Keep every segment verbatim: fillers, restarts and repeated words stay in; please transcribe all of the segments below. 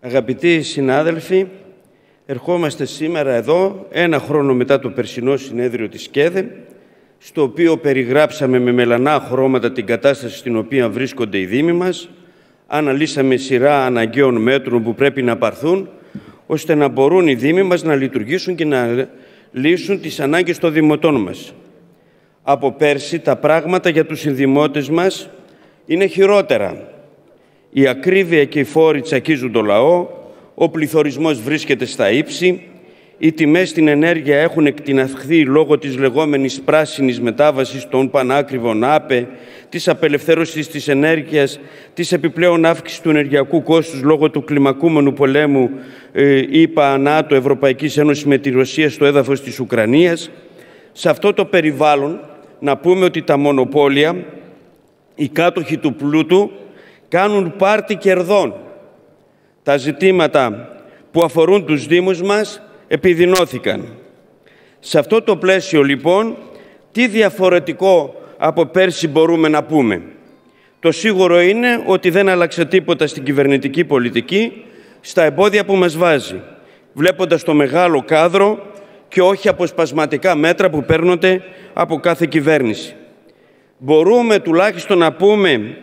Αγαπητοί συνάδελφοι, ερχόμαστε σήμερα εδώ, ένα χρόνο μετά το περσινό συνέδριο της ΚΕΔΕ, στο οποίο περιγράψαμε με μελανά χρώματα την κατάσταση στην οποία βρίσκονται οι δήμοι μας, αναλύσαμε σειρά αναγκαίων μέτρων που πρέπει να πάρθουν, ώστε να μπορούν οι δήμοι μας να λειτουργήσουν και να λύσουν τις ανάγκες των δημοτών μας. Από πέρσι τα πράγματα για τους συνδημότες μας είναι χειρότερα. Η ακρίβεια και οι φόροι τσακίζουν το λαό, ο πληθωρισμός βρίσκεται στα ύψη, οι τιμές στην ενέργεια έχουν εκτιναχθεί λόγω της λεγόμενης πράσινης μετάβασης των πανάκριβων ΑΠΕ, της απελευθέρωσης της ενέργειας, της επιπλέον αύξησης του ενεργειακού κόστους λόγω του κλιμακούμενου πολέμου ΗΠΑ, ΝΑΤΟ, Ευρωπαϊκής Ένωσης με τη Ρωσία στο έδαφος της Ουκρανίας. Σε αυτό το περιβάλλον να πούμε ότι τα μονοπόλια, οι κάτοχοι του πλούτου, κάνουν πάρτι κερδών. Τα ζητήματα που αφορούν τους δήμους μας επιδεινώθηκαν. Σε αυτό το πλαίσιο, λοιπόν, τι διαφορετικό από πέρσι μπορούμε να πούμε? Το σίγουρο είναι ότι δεν άλλαξε τίποτα στην κυβερνητική πολιτική, στα εμπόδια που μας βάζει, βλέποντας το μεγάλο κάδρο και όχι αποσπασματικά μέτρα που παίρνονται από κάθε κυβέρνηση. Μπορούμε τουλάχιστον να πούμε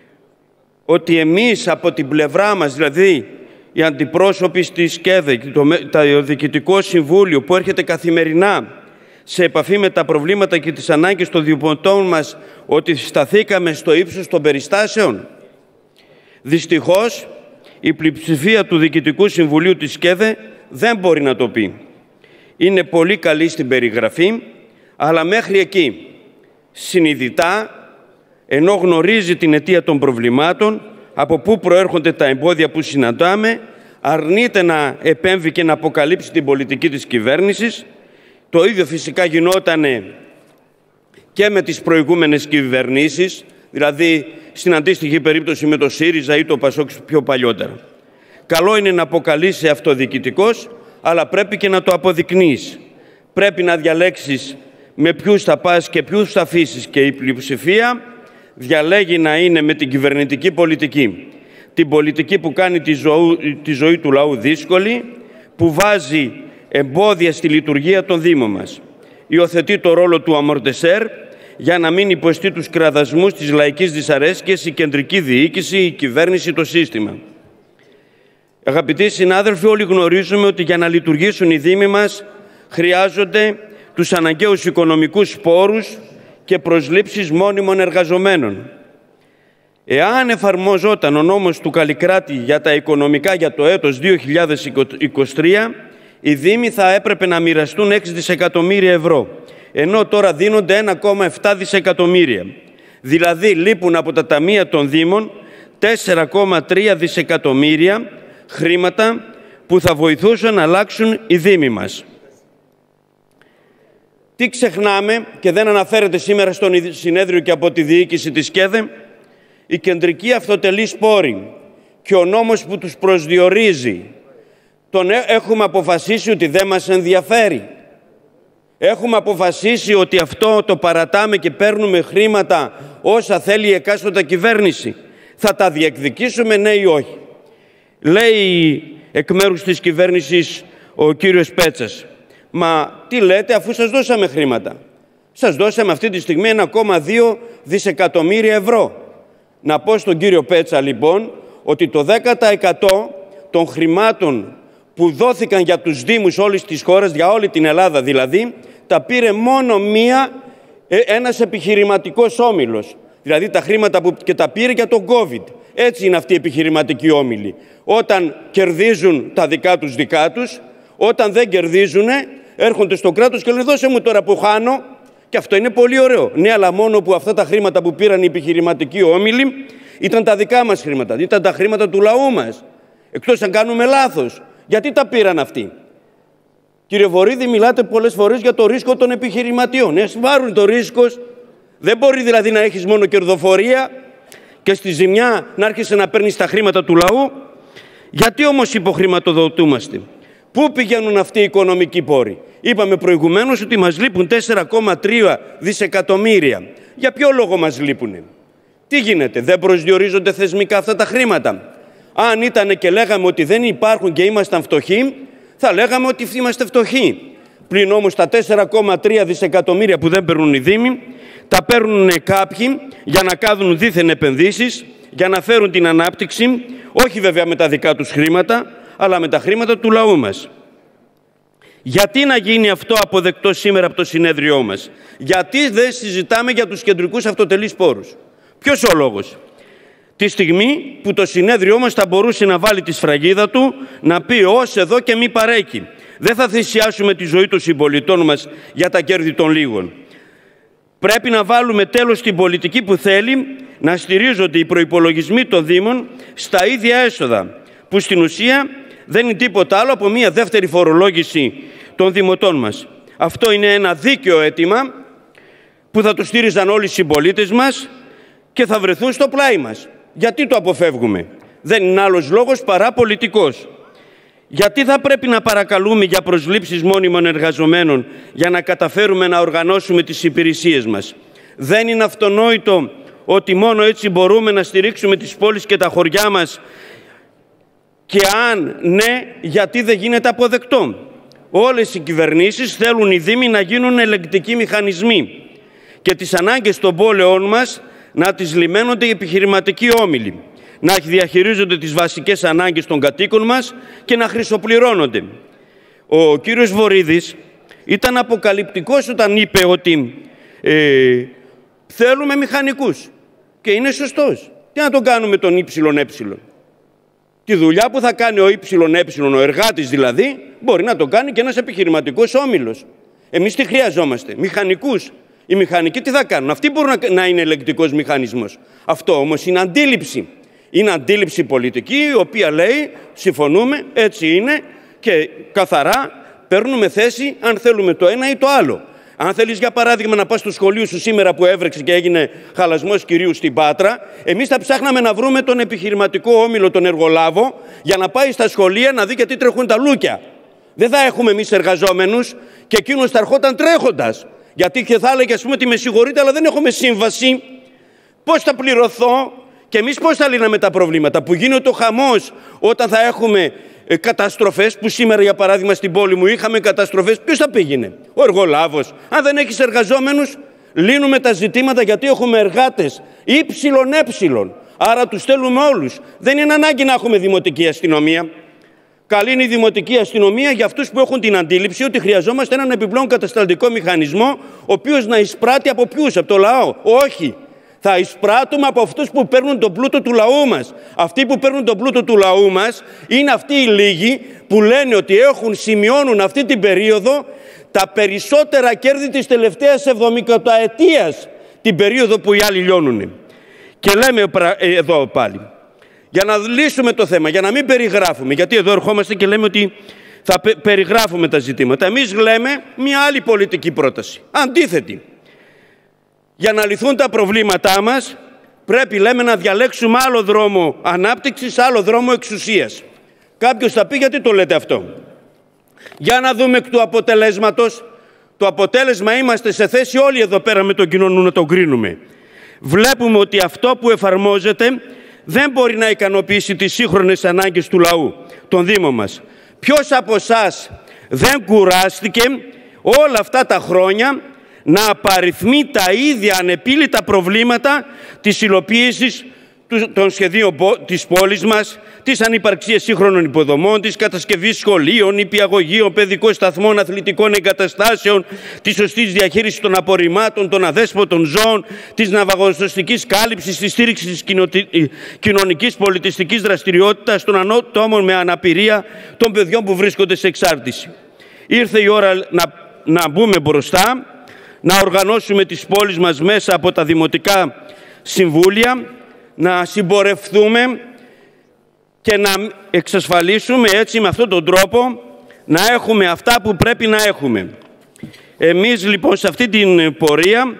ότι εμείς από την πλευρά μας, δηλαδή οι αντιπρόσωποι της ΚΕΔΕ, το Διοικητικό Συμβούλιο που έρχεται καθημερινά σε επαφή με τα προβλήματα και τις ανάγκες των δημοτών μας, ότι σταθήκαμε στο ύψος των περιστάσεων? Δυστυχώς, η πλειοψηφία του Διοικητικού Συμβουλίου της ΚΕΔΕ δεν μπορεί να το πει. Είναι πολύ καλή στην περιγραφή, αλλά μέχρι εκεί. Συνειδητά, ενώ γνωρίζει την αιτία των προβλημάτων, από πού προέρχονται τα εμπόδια που συναντάμε, αρνείται να επέμβει και να αποκαλύψει την πολιτική της κυβέρνησης. Το ίδιο φυσικά γινότανε και με τις προηγούμενες κυβερνήσεις, δηλαδή στην αντίστοιχη περίπτωση με το ΣΥΡΙΖΑ ή το ΠΑΣΟΚ πιο παλιότερα. Καλό είναι να αποκαλείσαι αυτοδιοικητικός, αλλά πρέπει και να το αποδεικνύεις. Πρέπει να διαλέξεις με ποιους θα πας και ποιους θα αφήσεις, και η πλειοψηφία διαλέγει να είναι με την κυβερνητική πολιτική. Την πολιτική που κάνει τη ζωή, τη ζωή του λαού δύσκολη, που βάζει εμπόδια στη λειτουργία των δήμων μας. Υιοθετεί το ρόλο του αμορτεσέρ για να μην υποστεί τους κραδασμούς της λαϊκής δυσαρέσκειας η κεντρική διοίκηση, η κυβέρνηση, το σύστημα. Αγαπητοί συνάδελφοι, όλοι γνωρίζουμε ότι για να λειτουργήσουν οι δήμοι μας χρειάζονται τους αναγκαίους οικονομικούς πόρους και προσλήψεις μόνιμων εργαζομένων. Εάν εφαρμόζονταν ο νόμος του Καλλικράτη για τα οικονομικά για το έτος δύο χιλιάδες είκοσι τρία, οι δήμοι θα έπρεπε να μοιραστούν έξι δισεκατομμύρια ευρώ, ενώ τώρα δίνονται ένα κόμμα επτά δισεκατομμύρια. Δηλαδή λείπουν από τα ταμεία των δήμων τέσσερα κόμμα τρία δισεκατομμύρια χρήματα που θα βοηθούσαν να αλλάξουν οι δήμοι μας. Τι ξεχνάμε και δεν αναφέρεται σήμερα στο συνέδριο και από τη διοίκηση της ΚΕΔΕ? Η κεντρική αυτοτελής πόρη και ο νόμος που τους προσδιορίζει. Τον έχουμε αποφασίσει ότι δεν μας ενδιαφέρει. Έχουμε αποφασίσει ότι αυτό το παρατάμε και παίρνουμε χρήματα όσα θέλει η εκάστοτε κυβέρνηση. Θα τα διεκδικήσουμε, ναι ή όχι? Λέει εκ μέρους της κυβέρνησης ο κύριος Πέτσας. Μα τι λέτε, αφού σας δώσαμε χρήματα? Σας δώσαμε αυτή τη στιγμή ένα κόμμα δύο δισεκατομμύρια ευρώ. Να πω στον κύριο Πέτσα λοιπόν ότι το δέκα τοις εκατό των χρημάτων που δόθηκαν για τους δήμους όλης της χώρας, για όλη την Ελλάδα δηλαδή, τα πήρε μόνο μία, ένας επιχειρηματικός όμιλος. Δηλαδή τα χρήματα που και τα πήρε για τον COVID. Έτσι είναι αυτοί οι επιχειρηματικοί όμιλοι. Όταν κερδίζουν τα δικά τους δικά τους, όταν δεν κερδίζουν, έρχονται στο κράτος και λένε δώσε μου τώρα που χάνω. Και αυτό είναι πολύ ωραίο. Ναι, αλλά μόνο που αυτά τα χρήματα που πήραν οι επιχειρηματικοί όμιλοι ήταν τα δικά μας χρήματα, ήταν τα χρήματα του λαού μας. Εκτός αν κάνουμε λάθος. Γιατί τα πήραν αυτοί? Κύριε Βορίδη, μιλάτε πολλές φορές για το ρίσκο των επιχειρηματιών. Ε, πάρουν το ρίσκο. Δεν μπορεί δηλαδή να έχεις μόνο κερδοφορία και στη ζημιά να άρχισε να παίρνεις τα χρήματα του λαού. Γιατί όμως υποχρηματοδοτούμαστε? Πού πηγαίνουν αυτοί οι οικονομικοί πόροι? Είπαμε προηγουμένως ότι μας λείπουν τέσσερα κόμμα τρία δισεκατομμύρια. Για ποιο λόγο μας λείπουνε? Τι γίνεται, δεν προσδιορίζονται θεσμικά αυτά τα χρήματα? Αν ήταν και λέγαμε ότι δεν υπάρχουν και ήμασταν φτωχοί, θα λέγαμε ότι είμαστε φτωχοί. Πλην όμως τα τέσσερα κόμμα τρία δισεκατομμύρια που δεν παίρνουν οι Δήμοι, τα παίρνουν κάποιοι για να κάνουν δίθεν επενδύσεις, για να φέρουν την ανάπτυξη, όχι βέβαια με τα δικά τους χρήματα, αλλά με τα χρήματα του λαού μας. Γιατί να γίνει αυτό αποδεκτό σήμερα από το συνέδριό μας? Γιατί δεν συζητάμε για τους κεντρικούς αυτοτελείς πόρους? Ποιος ο λόγος? Τη στιγμή που το συνέδριό μας θα μπορούσε να βάλει τη σφραγίδα του, να πει ως εδώ και μη παρέκει. Δεν θα θυσιάσουμε τη ζωή των συμπολιτών μας για τα κέρδη των λίγων. Πρέπει να βάλουμε τέλος στην πολιτική που θέλει να στηρίζονται οι προϋπολογισμοί των Δήμων στα ίδια έσοδα, που στην ουσία δεν είναι τίποτα άλλο από μια δεύτερη φορολόγηση των δημοτών μας. Αυτό είναι ένα δίκαιο αίτημα που θα το στήριζαν όλοι οι συμπολίτες μας και θα βρεθούν στο πλάι μας. Γιατί το αποφεύγουμε? Δεν είναι άλλος λόγος παρά πολιτικός. Γιατί θα πρέπει να παρακαλούμε για προσλήψεις μόνιμων εργαζομένων για να καταφέρουμε να οργανώσουμε τις υπηρεσίες μας? Δεν είναι αυτονόητο ότι μόνο έτσι μπορούμε να στηρίξουμε τις πόλεις και τα χωριά μας? Και αν ναι, γιατί δεν γίνεται αποδεκτό? Όλες οι κυβερνήσεις θέλουν οι Δήμοι να γίνουν ελεγκτικοί μηχανισμοί και τις ανάγκες των πόλεων μας να τις λιμένονται οι επιχειρηματικοί όμιλοι, να διαχειρίζονται τις βασικές ανάγκες των κατοίκων μας και να χρυσοπληρώνονται. Ο κύριος Βορίδης ήταν αποκαλυπτικός όταν είπε ότι ε, θέλουμε μηχανικούς. Και είναι σωστός. Τι να τον κάνουμε τον ΙΕ? Τη δουλειά που θα κάνει ο ΙΕ, ο εργάτης δηλαδή, μπορεί να το κάνει και ένας επιχειρηματικός όμιλος. Εμείς τι χρειαζόμαστε? Μηχανικούς. Οι μηχανικοί τι θα κάνουν? Αυτοί μπορούν να είναι ελεγκτικός μηχανισμός. Αυτό όμως είναι αντίληψη. Είναι αντίληψη πολιτική, η οποία λέει συμφωνούμε, έτσι είναι, και καθαρά παίρνουμε θέση αν θέλουμε το ένα ή το άλλο. Αν θέλεις για παράδειγμα να πας στο σχολείο σου σήμερα που έβρεξε και έγινε χαλασμός κυρίου στην Πάτρα, εμείς θα ψάχναμε να βρούμε τον επιχειρηματικό όμιλο, τον εργολάβο, για να πάει στα σχολεία να δει και τι τρέχουν τα λούκια. Δεν θα έχουμε εμείς εργαζόμενους και εκείνος θα ερχόταν τρέχοντας. Γιατί και θα έλεγε, ας πούμε, ότι με συγχωρείτε, αλλά δεν έχουμε σύμβαση. Πώς θα πληρωθώ? Και εμείς πώς θα λύναμε τα προβλήματα? Που γίνεται ο χαμός όταν θα έχουμε ε, καταστροφές, που σήμερα για παράδειγμα στην πόλη μου είχαμε καταστροφές. Ποιος θα πήγαινε? Ο εργολάβος. Αν δεν έχεις εργαζόμενους, λύνουμε τα ζητήματα, γιατί έχουμε εργάτες ύψιλον έψιλον. Άρα τους στέλνουμε όλους. Δεν είναι ανάγκη να έχουμε δημοτική αστυνομία. Καλή είναι η δημοτική αστυνομία για αυτούς που έχουν την αντίληψη ότι χρειαζόμαστε έναν επιπλέον κατασταλτικό μηχανισμό, ο οποίος να εισπράττει από ποιους? Από το λαό? Όχι. Θα εισπράττουμε από αυτούς που παίρνουν τον πλούτο του λαού μας. Αυτοί που παίρνουν τον πλούτο του λαού μας είναι αυτοί οι λίγοι που λένε ότι έχουν, σημειώνουν αυτή την περίοδο τα περισσότερα κέρδη της τελευταίας εβδομηκαταετίας, την περίοδο που οι άλλοι λιώνουν. Και λέμε εδώ πάλι, για να λύσουμε το θέμα, για να μην περιγράφουμε, γιατί εδώ ερχόμαστε και λέμε ότι θα περιγράφουμε τα ζητήματα. Εμείς λέμε μια άλλη πολιτική πρόταση, αντίθετη. Για να λυθούν τα προβλήματά μας, πρέπει, λέμε, να διαλέξουμε άλλο δρόμο ανάπτυξης, άλλο δρόμο εξουσίας. Κάποιος θα πει, γιατί το λέτε αυτό? Για να δούμε εκ του αποτελέσματος. Το αποτέλεσμα είμαστε σε θέση όλοι εδώ πέρα με τον κοινό νου να το κρίνουμε. Βλέπουμε ότι αυτό που εφαρμόζεται δεν μπορεί να ικανοποιήσει τις σύγχρονες ανάγκες του λαού, των Δήμων μας. Ποιος από εσάς δεν κουράστηκε όλα αυτά τα χρόνια να απαριθμεί τα ίδια ανεπίλητα προβλήματα της υλοποίησης των σχεδίων της πόλης μας, της ανυπαρξίας σύγχρονων υποδομών, της κατασκευής σχολείων, νηπιαγωγείων, παιδικών σταθμών, αθλητικών εγκαταστάσεων, της σωστής διαχείρισης των απορριμμάτων, των αδέσποτων ζώων, της ναυαγοσωστικής κάλυψης, της στήριξης της κοινωνικής πολιτιστικής δραστηριότητας, των ατόμων με αναπηρία, των παιδιών που βρίσκονται σε εξάρτηση. Ήρθε η ώρα να, να μπούμε μπροστά, να οργανώσουμε τις πόλεις μας μέσα από τα δημοτικά συμβούλια, να συμπορευτούμε και να εξασφαλίσουμε έτσι με αυτόν τον τρόπο να έχουμε αυτά που πρέπει να έχουμε. Εμείς λοιπόν σε αυτή την πορεία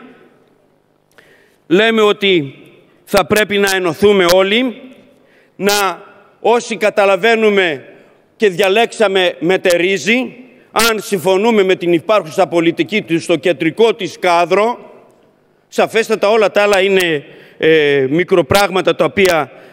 λέμε ότι θα πρέπει να ενωθούμε όλοι, να όσοι καταλαβαίνουμε και διαλέξαμε μετερίζει, αν συμφωνούμε με την υπάρχουσα πολιτική του στο κεντρικό της κάδρο, σαφέστατα όλα τα άλλα είναι ε, μικροπράγματα τα οποία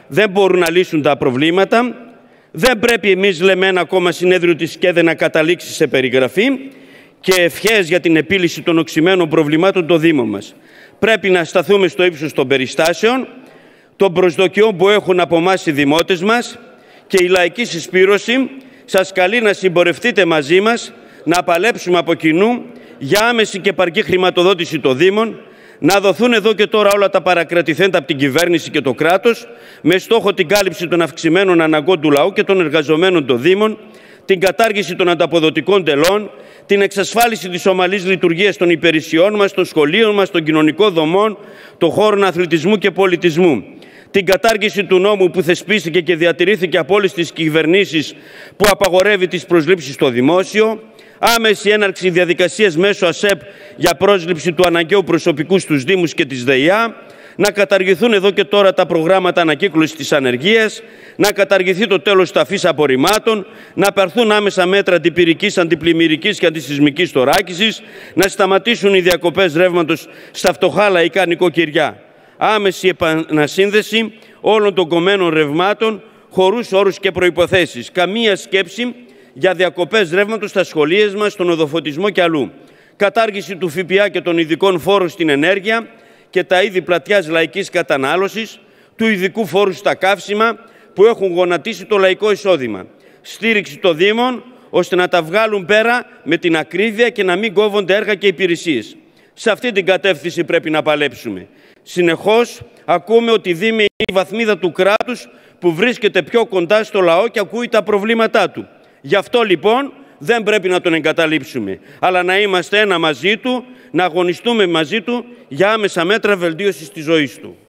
δεν μπορούν να λύσουν τα προβλήματα. Δεν πρέπει εμείς, λέμε, ένα ακόμα συνέδριο της ΚΕΔΕ να καταλήξει σε περιγραφή και ευχές για την επίλυση των οξυμένων προβλημάτων των Δήμων μας. Πρέπει να σταθούμε στο ύψος των περιστάσεων, των προσδοκιών που έχουν από εμάς οι δημότες μας, και η λαϊκή συσπήρωση σας καλεί να συμπορευτείτε μαζί μας, να παλέψουμε από κοινού για άμεση και επαρκή χρηματοδότηση των Δήμων, να δοθούν εδώ και τώρα όλα τα παρακρατηθέντα από την κυβέρνηση και το κράτος, με στόχο την κάλυψη των αυξημένων αναγκών του λαού και των εργαζομένων των Δήμων, την κατάργηση των ανταποδοτικών τελών, την εξασφάλιση της ομαλής λειτουργίας των υπηρεσιών μας, των σχολείων μας, των κοινωνικών δομών, των χώρων αθλητισμού και πολιτισμού, την κατάργηση του νόμου που θεσπίστηκε και διατηρήθηκε από όλες τις κυβερνήσεις που απαγορεύει τις προσλήψεις στο δημόσιο, άμεση έναρξη διαδικασίας μέσω ΑΣΕΠ για πρόσληψη του αναγκαίου προσωπικού στους Δήμους και της ΔΕΙΑ, να καταργηθούν εδώ και τώρα τα προγράμματα ανακύκλωσης της ανεργίας, να καταργηθεί το τέλος ταφής απορριμμάτων, να πάρθουν άμεσα μέτρα αντιπυρικής, αντιπλημμυρικής και αντισυσμικής θωράκισης, να σταματήσουν οι διακοπές ρεύματος στα φτωχά λαϊκά νοικοκυριά. Άμεση επανασύνδεση όλων των κομμένων ρευμάτων, χωρίς όρους και προϋποθέσεις. Καμία σκέψη για διακοπές ρεύματος στα σχολεία μας, στον οδοφωτισμό και αλλού. Κατάργηση του ΦΠΑ και των ειδικών φόρων στην ενέργεια και τα είδη πλατιάς λαϊκής κατανάλωσης, του ειδικού φόρου στα καύσιμα που έχουν γονατίσει το λαϊκό εισόδημα. Στήριξη των Δήμων ώστε να τα βγάλουν πέρα με την ακρίβεια και να μην κόβονται έργα και υπηρεσίες. Σε αυτή την κατεύθυνση πρέπει να παλέψουμε. Συνεχώς ακούμε ότι η Δήμη είναι η βαθμίδα του κράτους που βρίσκεται πιο κοντά στο λαό και ακούει τα προβλήματά του. Γι' αυτό λοιπόν δεν πρέπει να τον εγκαταλείψουμε, αλλά να είμαστε ένα μαζί του, να αγωνιστούμε μαζί του για άμεσα μέτρα βελτίωσης της ζωής του.